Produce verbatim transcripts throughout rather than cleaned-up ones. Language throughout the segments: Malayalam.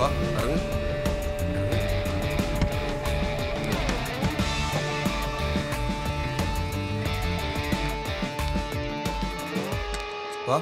വാ ഇറങ്ങ് വാ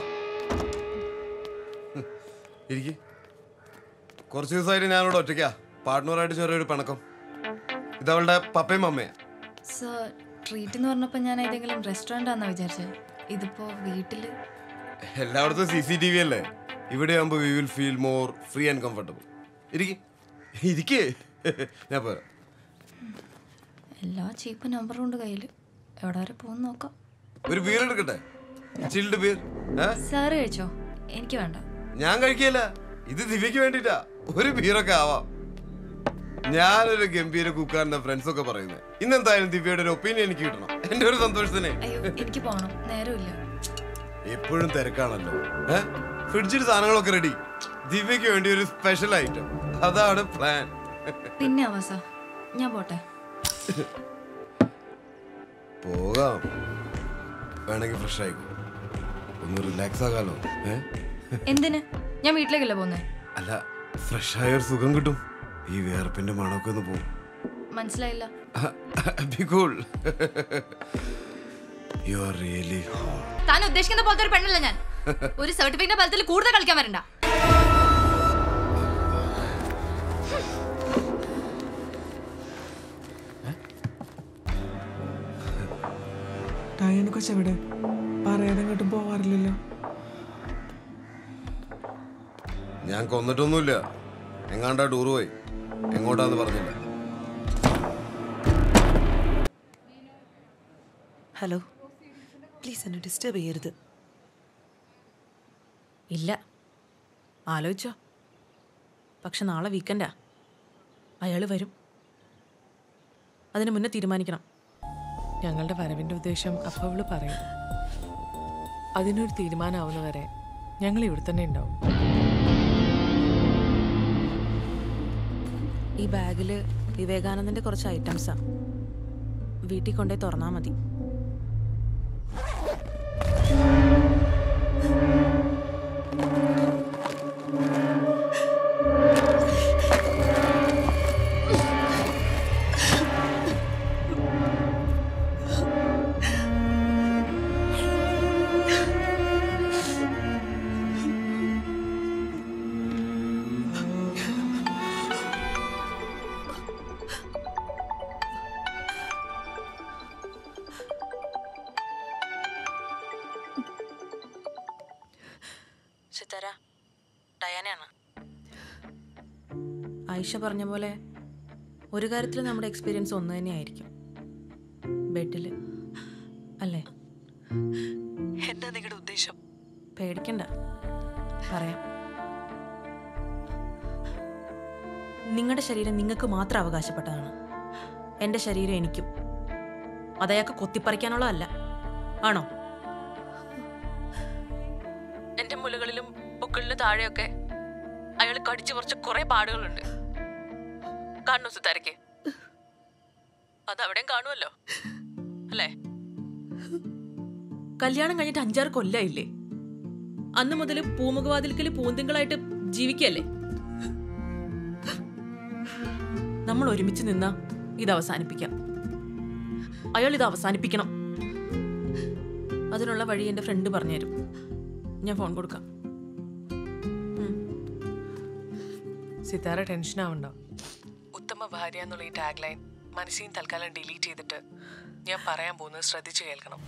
ഇരിക്ക്. കുറച്ച് ദിവസമായിട്ട് ഞാനിവിടെ ഒറ്റയ്ക്കാ. പാർട്ട്ണറായിട്ട് ചെറിയൊരു പിണക്കം. ഇതവളുടെ പപ്പയും അമ്മയാ. സർ ട്രീറ്റ് എന്ന് പറഞ്ഞപ്പോൾ ഞാൻ ഏതെങ്കിലും റെസ്റ്റോറൻ്റ് ആണെന്നാണ് വിചാരിച്ചത്. ഇതിപ്പോൾ വീട്ടിൽ എല്ലായിടത്തും സി സി ടി വി അല്ലേ. ഇവിടെ ആകുമ്പോൾ we will feel more free and comfortable. ഇരിക്കേ ഇരിക്കേ ഞാൻ പോരാ. എല്ലാ ചീപ്പ് നമ്പറും ഉണ്ട് കയ്യിൽ. എവിടെ വരെ പോകുന്ന നോക്കാം. ഒരു ബീർ എടുക്കട്ടെ? Chilled beer. സാറ് കഴിച്ചോ? എനിക്ക് വേണ്ട. ഞാൻ കഴിക്കില്ല. ഇത് ദിവ്യക്ക് വേണ്ടിട്ടാ. ഒരു ബീറൊക്കെ ആവാം. ഞാനൊരു ഗംഭീര കുക്കാരൻ്റെ ഫ്രണ്ട്സൊക്കെ പറയുന്നത്. ഇന്നെന്തായാലും ദിവ്യയുടെ ഒരു ഒപ്പീനിയൻ എനിക്ക് കിട്ടണം. എന്റെ ഒരു സന്തോഷത്തിനെ. അയ്യോ എനിക്ക് പോകണം, നേരമില്ല. എപ്പോഴും തിരക്കാണല്ലോ. ഏഹ് ഫ്രിഡ്ജിൽ സാധനങ്ങളൊക്കെ റെഡി. ദിവ്യക്ക് വേണ്ടി ഒരു സ്പെഷ്യൽ ഐറ്റം. അതാണ് പ്ലാൻ. പിന്നെ അവസ ഞാൻ പോട്ടെ. പോകാം. വേണമെങ്കിൽ ഫ്രഷ് ആയിക്കോ. ഒന്ന് റിലാക്സ് ആകാലോ. എന്തിന്? ഞാൻ വീട്ടിലേക്കല്ലേ പോന്നേ? അല്ല, ഫ്രഷ് ആയ ഒരു സുഖം കിട്ടും. ഈ വേർപ്പിന്റെ മണമൊക്കെ ഒന്ന് പോകും. മനസ്സിലായില്ല. താൻ ഉദ്ദേശിക്കുന്ന പോലത്തെ ഒരു പെണ്ണല്ല ഞാൻ. ഒരു സർട്ടിഫിക്കറ്റ് ബലത്തിൽ കൂടുതൽ കളിക്കാൻ വരണ്ട. കൊച്ചെവിടെ പറയാതെ അങ്ങോട്ടും പോവാറില്ലല്ലോ. ഞാൻ കൊന്നിട്ടൊന്നുമില്ല. എങ്ങാണ്ടാ ടൂർ പോയി. എങ്ങോട്ടാന്ന് പറഞ്ഞില്ല. ഹലോ, പ്ലീസ് എന്നെ ഡിസ്റ്റർബ് ചെയ്യരുത്. ഇല്ല, ആലോചിച്ചോ. പക്ഷെ നാളെ വീക്കെൻഡാ. അയാൾ വരും. അതിന് മുന്നേ തീരുമാനിക്കണം. ഞങ്ങളുടെ വരവിൻ്റെ ഉദ്ദേശം അപ്പോൾ അവള് പറയും. അതിനൊരു തീരുമാനമാവുന്നവരെ ഞങ്ങൾ ഇവിടെ തന്നെ ഉണ്ടാവും. ഈ ബാഗിൽ വിവേകാനന്ദൻ്റെ കുറച്ച് ഐറ്റംസാ. വീട്ടിൽ കൊണ്ടുപോയി തുറന്നാൽ മതി. സിത്താര, ഡയാനയാണ്. ആയിഷ പറഞ്ഞ പോലെ ഒരു കാര്യത്തിൽ നമ്മുടെ എക്സ്പീരിയൻസ് ഒന്ന് തന്നെയായിരിക്കും. ബെഡിൽ അല്ലേ? എന്താ നിങ്ങളുടെ ഉദ്ദേശം? പേടിക്കണ്ട, പറയാം. നിങ്ങളുടെ ശരീരം നിങ്ങൾക്ക് മാത്രം അവകാശപ്പെട്ടതാണ്. എൻ്റെ ശരീരം എനിക്കും. അതയാൾക്ക് കൊത്തിപ്പറിക്കാനുള്ളതല്ല. ആണോ? എൻ്റെ മുലകളിലും പൊക്കളിലും താഴെയൊക്കെ അയാൾ കടിച്ചു കുറച്ച് കുറെ പാടുകളുണ്ട്. കാണുന്നു സിത്താരയ്ക്ക്? അതവിടെയും കാണുമല്ലോ അല്ലേ? കല്യാണം കഴിഞ്ഞിട്ട് അഞ്ചാറ് കൊല്ലായില്ലേ? അന്ന് മുതൽ പൂമുഖവാതിൽക്കൽ പൂന്തിങ്കളായിട്ട് ജീവിക്കല്ലേ? നമ്മൾ ഒരുമിച്ച് നിന്നാ ഇത് അവസാനിപ്പിക്കാം. അയാൾ ഇത് അവസാനിപ്പിക്കണം. അതിനുള്ള വഴി എൻ്റെ ഫ്രണ്ട് പറഞ്ഞുതരും. ഞാൻ ഫോൺ കൊടുക്കാം. സിത്താര ടെൻഷൻ ആവണ്ട. ഉത്തമ ഭാര്യ എന്നുള്ള ഈ ടാഗ് ലൈൻ മനസ്സിൽ തൽക്കാലം ഡിലീറ്റ് ചെയ്തിട്ട് ഞാൻ പറയാൻ പോകുന്നത് ശ്രദ്ധിച്ചു കേൾക്കണം.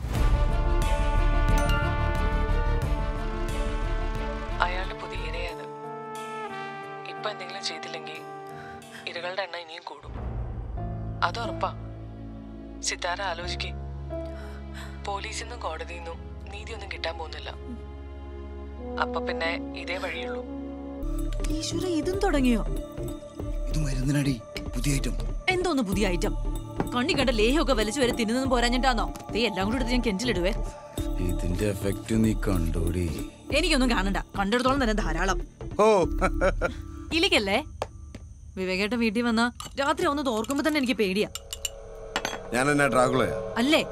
അയാളുടെ പുതിയ ഇരയത്. ഇപ്പൊ എന്തെങ്കിലും ചെയ്തില്ലെങ്കിൽ ഇരകളുടെ എണ്ണം ഇനിയും കൂടും. അതുറപ്പാ. സിത്താര ആലോചിക്കേ. പോലീസിൽ നിന്നും കോടതിയിൽ നിന്നും നീതിയൊന്നും കിട്ടാൻ പോകുന്നില്ല. അപ്പൊ പിന്നെ ഇതേ വഴിയുള്ളൂ. ഈശ്വര, ഇതും തുടങ്ങിയോ? ഇത് മരുന്നിനടി പുതിയ ഐറ്റം. എന്തോന്ന് പുതിയ ഐറ്റം? കണ്ണി കണ്ട ലേഹമൊക്കെ വലിച്ചു വരെ തിന്നു പോരാഞ്ഞിട്ടാന്നോ നീ എല്ലാം കൂടി എടുത്ത് ഞാൻ കെഞ്ചിലിടുവേ? ഇതിന്റെ എഫക്റ്റ് നീ കണ്ടോടി? എനിക്കൊന്നും കാണണ്ട, കണ്ടെടുത്തോളം തന്നെ ധാരാളം. ഓ ഇലിക്കല്ലേ വിവേകേട്ടൻ വീട്ടിൽ വന്ന രാത്രി ഒന്ന് തോർക്കുമ്പോ തന്നെ എനിക്ക് പേടിയാ. ഞാൻ എന്നാ ഡ്രാഗുളയാ? അല്ലേ?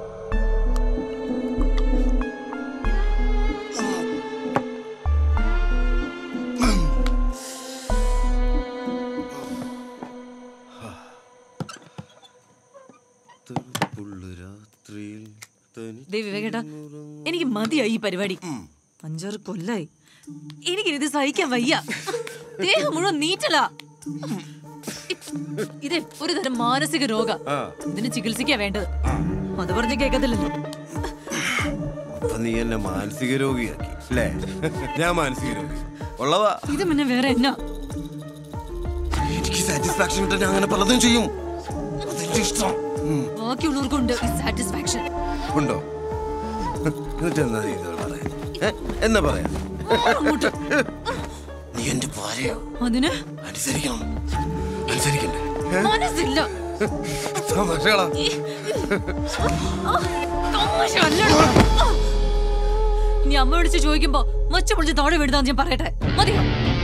ദേ വിവേകേട്ടാ, എനിക്ക് മതിയായി ഈ പരിപാടി. അഞ്ചാറ് കൊല്ലായി എനിക്കിത് സഹിക്കാൻ വയ്യ. ദേഹം മുഴുവൻ നീറ്റലാ. ഇത് ഒരു തരം മാനസിക രോഗ. ഇതിന് ചികിത്സിക്കാ വേണ്ടത്. അത് പറഞ്ഞ് കേൾക്കത്തില്ലല്ലോ. നീ എന്നെ മാനസിക രോഗിയാക്കി അല്ലേ? ഞാൻ മാനസിക രോഗി ഉള്ളതാ. ഇത് പിന്നെ വേറെ എന്നാ? എനിക്ക് സാറ്റിസ്ഫാക്ഷൻ കിട്ടാൻ ഞാൻ അങ്ങനെ പലതും ചെയ്യും. അതെന്റെ ഇഷ്ടം. ബാക്കിയുള്ളവർക്കുണ്ട് ഈ സാറ്റിസ്ഫാക്ഷൻ. ഉണ്ടോ? എന്നിട്ട് എന്താ നീ ഇതുവരെ പറയാ? എന്നാ പറയാ? നീ എന്റെ ഭാര്യയോ? അതിന് അനുസരിക്കണം. അനുസരിക്കണ്ടേ? മനസ്സില്ല. തമാശകളാ. ഇനി അമ്മ വിളിച്ച് ചോദിക്കുമ്പോ മച്ച പൊളിച്ച് താഴെ വിടുതാന്ന് ഞാൻ പറയട്ടെ. മതിയോ?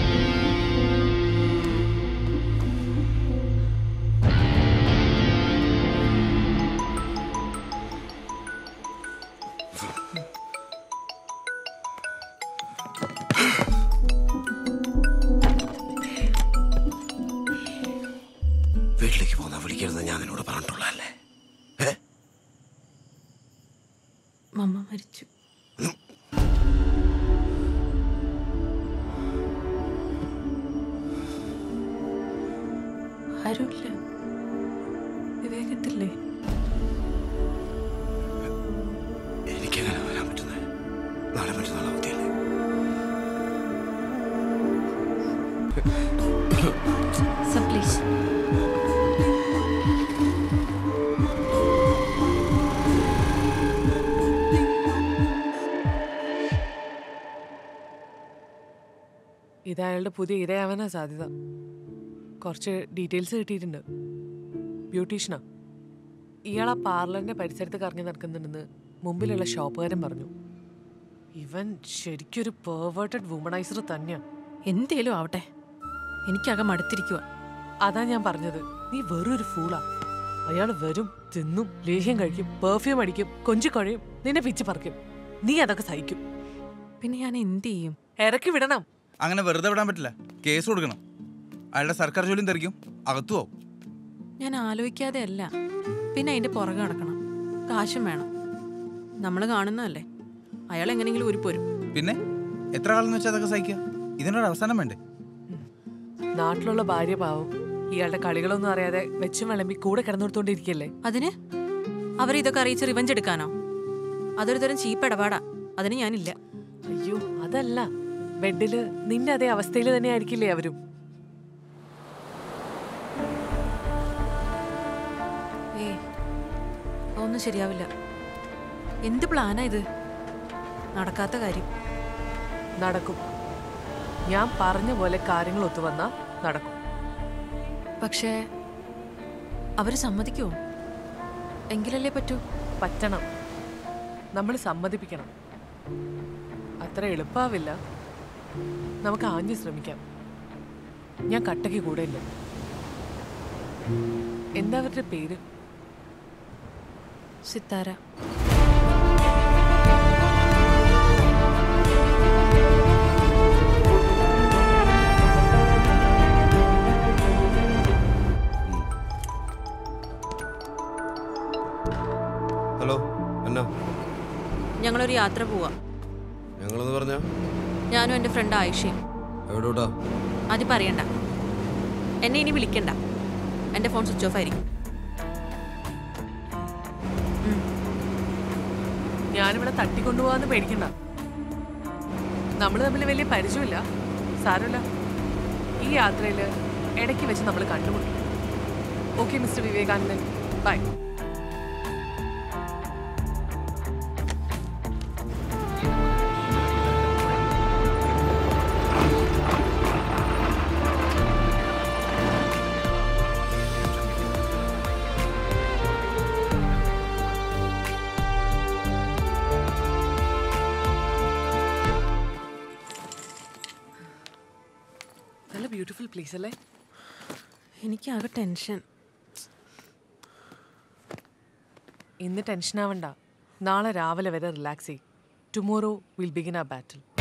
വീട്ടിലേക്ക് പോന്നാ വിളിക്കരുത് ഞാൻ നിന്നോട് പറഞ്ഞിട്ടുള്ളതല്ലേ? മമ്മ മരിച്ചു. ആരുമില്ല. വിവേകത്തില്ലേ? എനിക്കെങ്ങനെ വരാൻ പറ്റുന്നേ? നാളെ മറ്റന്നാൾ അവധിയല്ലേ? Sir please. ഇത് അയാളുടെ പുതിയ ഇരയാവാനാ സാധ്യത. കുറച്ച് ഡീറ്റെയിൽസ് കിട്ടിയിട്ടുണ്ട്. ബ്യൂട്ടീഷ്യനാ. ഇയാൾ ആ പാർലറിന്റെ പരിസരത്ത് കറങ്ങി നടക്കുന്നുണ്ടെന്ന് മുമ്പിലുള്ള ഷോപ്പുകാരൻ പറഞ്ഞു. ഇവൻ ശരിക്കൊരു പെർവേർട്ടഡ് വുമണൈസർ തന്നെയാ. എന്തേലും ആവട്ടെ, എനിക്കകം മടുത്തിരിക്കുക. അതാ ഞാൻ പറഞ്ഞത്, നീ വെറും ഒരു ഫൂളാ. അയാൾ വരും, തിന്നും, ലേഹ്യം കഴിക്കും, പെർഫ്യൂം അടിക്കും, കൊഞ്ചി കുഴയും, നിന്നെ പിച്ച് പറിക്കും. നീ അതൊക്കെ സഹിക്കും. പിന്നെ ഞാൻ എന്ത് ചെയ്യും? ഇറക്കി വിടണം. അങ്ങനെ വെറുതെ വിടാൻ പറ്റില്ല. കേസ് കൊടുക്കണം. അയാളുടെ സർക്കാർ ജോലിയും തെറിക്കും, അകത്തു പോവും. ഞാൻ ആലോചിക്കാതെ അല്ല, പിന്നെ അതിന്റെ പുറകെ നടക്കണം. കാശും വേണം. നമ്മൾ കാണുന്നതല്ലേ. അയാൾ എങ്ങനെയെങ്കിലും ഉരുപ്പോരും. പിന്നെ എത്ര കാലം വെച്ചാൽ അതൊക്കെ സഹിക്കുക? ഇതിനൊരു അവസാനം വേണ്ടേ? നാട്ടിലുള്ള ഭാര്യ പാവം ഇയാളുടെ കളികളൊന്നും അറിയാതെ വെച്ചും വിളമ്പി കൂടെ കിടന്നുകൊടുത്തോണ്ടിരിക്കല്ലേ. അതിന് അവരെ ഇതൊക്കെ അറിയിച്ച് റിവഞ്ച് എടുക്കാനോ? അതൊരു തരം ചീപ്പ് ഇടപാടാ. അതിന് ഞാനില്ല. അയ്യോ അതല്ല, ബെഡില് നിന്റെ അതേ അവസ്ഥയിൽ തന്നെ ആയിരിക്കില്ലേ അവരും. ഏ ഒന്നും ശരിയാവില്ല. എന്ത് പ്ലാനാ ഇത്? നടക്കാത്ത കാര്യം. നടക്കും. ഞാൻ പറഞ്ഞ പോലെ കാര്യങ്ങൾ ഒത്തുവന്നാ നടക്കും. പക്ഷേ അവര് സമ്മതിക്കുമോ? എങ്കിലല്ലേ പറ്റൂ. പറ്റണം. നമ്മൾ സമ്മതിപ്പിക്കണം. അത്ര എളുപ്പാവില്ല. നമുക്ക് ആഞ്ഞു ശ്രമിക്കാം. ഞാൻ കട്ടയ്ക്ക് കൂടെ ഇല്ല. എന്താ അവരുടെ പേര്? സിത്താര. ഹലോ, എന്നാ? ഞങ്ങളൊരു യാത്ര പോവാ. ഞങ്ങളെന്ന് പറഞ്ഞാ? ഞാനും എൻ്റെ ഫ്രണ്ട് ആയിഷയും. എവിടോട്ടാ? അത് പറയണ്ട. എന്നെ ഇനി വിളിക്കണ്ട. എൻ്റെ ഫോൺ സ്വിച്ച് ഓഫ് ആയിരിക്കും. ഞാനിവിടെ തട്ടിക്കൊണ്ടുപോകാന്ന് പേടിക്കണ്ട. നമ്മൾ തമ്മിൽ വലിയ പരിചയമില്ല. സാരമില്ല. ഈ യാത്രയിൽ ഇടയ്ക്ക് വെച്ച് നമ്മൾ കണ്ടുമുട്ടും. Okay mister Vivekanandan, bye. നല്ല ബ്യൂട്ടിഫുൾ പ്ലേസ് അല്ലേ? എനിക്കാകെ ടെൻഷൻ. ഇന്ന് ടെൻഷൻ ആവണ്ട. നാളെ രാവിലെ വരെ റിലാക്സ് ചെയ്യ്. ടുമോറോ വിൽ ബിഗിൻ ആ ബാറ്റിൽ.